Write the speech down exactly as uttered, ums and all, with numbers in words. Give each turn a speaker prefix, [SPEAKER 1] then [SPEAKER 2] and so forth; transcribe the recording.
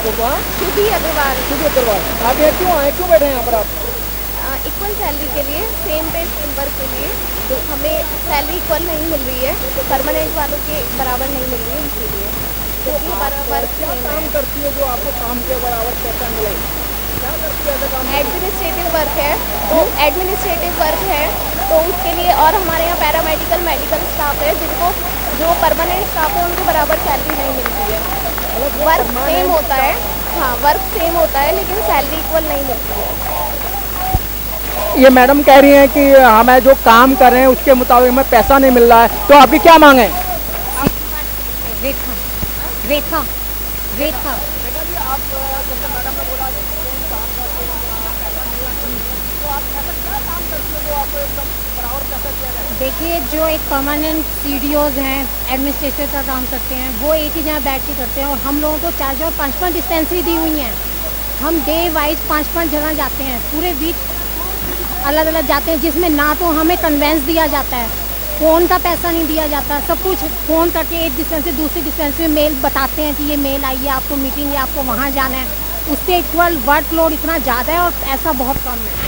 [SPEAKER 1] आपको? हाँ,
[SPEAKER 2] शुभी अग्रवाल।
[SPEAKER 1] शुभी अग्रवाल। आप यहाँ क्यों आए, क्यों बैठे हैं यहाँ पर आप?
[SPEAKER 2] इक्वल सैलरी के लिए, सेम पे सेम वर्क के लिए। तो हमें सैलरी इक्वल नहीं मिल रही है, परमानेंट वालों के बराबर नहीं मिल रही है, इसीलिए। जबकि हमारा वर्क
[SPEAKER 1] क्या
[SPEAKER 2] सेम
[SPEAKER 1] काम
[SPEAKER 2] है।
[SPEAKER 1] करती है जो आपको काम के बराबर पैसा मिले? क्या करती है ऐसा काम?
[SPEAKER 2] एडमिनिस्ट्रेटिव वर्क है, तो एडमिनिस्ट्रेटिव वर्क है तो उसके लिए, और हमारे यहाँ पैरामेडिकल मेडिकल स्टाफ है जिनको, जो परमानेंट स्टाफ है उनके बराबर सैलरी नहीं मिलती है।
[SPEAKER 1] मतलब जो
[SPEAKER 2] वर्क सेम
[SPEAKER 1] परमानेंट
[SPEAKER 2] होता है, हाँ वर्क सेम होता है, लेकिन सैलरी इक्वल नहीं मिलती है।
[SPEAKER 1] ये मैडम कह रही हैं कि हमें जो काम कर रहे हैं उसके मुताबिक हमें पैसा नहीं मिल रहा है, तो आपकी क्या मांग है?
[SPEAKER 3] रेखा रेखा रेखा
[SPEAKER 1] बेटा जी, आप जैसे मैडम ने बोला कि काम करते हैं, पैसा मिल रहा है, तो आप ऐसा क्या काम करते हो जो आपको एकदम बराबर पैसा दिया जाए?
[SPEAKER 3] देखिए, जो एक परमानेंट सी डी ओज़ हैं, एडमिनिस्ट्रेटर का काम करते हैं, वो एक ही जगह बैठ के करते हैं, और हम लोगों को चार चार पाँच पाँच डिस्पेंसरी दी हुई हैं। हम डे वाइज पाँच पाँच जगह जाते हैं, पूरे वीक अलग अलग जाते हैं, जिसमें ना तो हमें कन्वेंस दिया जाता है, फ़ोन का पैसा नहीं दिया जाता। सब कुछ फ़ोन करके एक डिस्पेंसरी दूसरी डिस्पेंसरी में मेल बताते हैं कि ये मेल आई है, आपको मीटिंग है, आपको वहाँ जाना है। उससे इक्वल वर्कलोड इतना ज़्यादा है और पैसा बहुत कम है।